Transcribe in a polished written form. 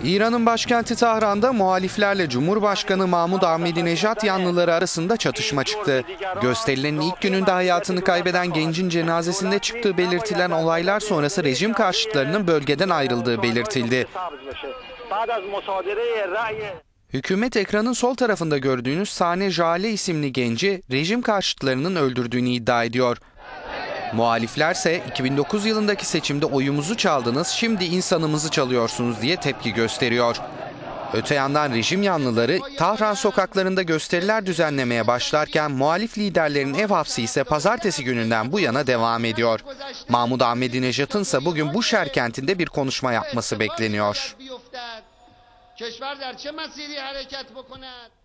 İran'ın başkenti Tahran'da muhaliflerle Cumhurbaşkanı Mahmud Ahmadinejad yanlıları arasında çatışma çıktı. Gösterilerin ilk gününde hayatını kaybeden gencin cenazesinde çıktığı belirtilen olaylar sonrası rejim karşıtlarının bölgeden ayrıldığı belirtildi. Hükümet ekranın sol tarafında gördüğünüz Sane Jale isimli genci rejim karşıtlarının öldürdüğünü iddia ediyor. Muhaliflerse 2009 yılındaki seçimde oyumuzu çaldınız, şimdi insanımızı çalıyorsunuz diye tepki gösteriyor. Öte yandan rejim yanlıları Tahran sokaklarında gösteriler düzenlemeye başlarken muhalif liderlerin ev hapsi ise pazartesi gününden bu yana devam ediyor. Mahmud Ahmadinejad'ın ise bugün Buşehir kentinde bir konuşma yapması bekleniyor.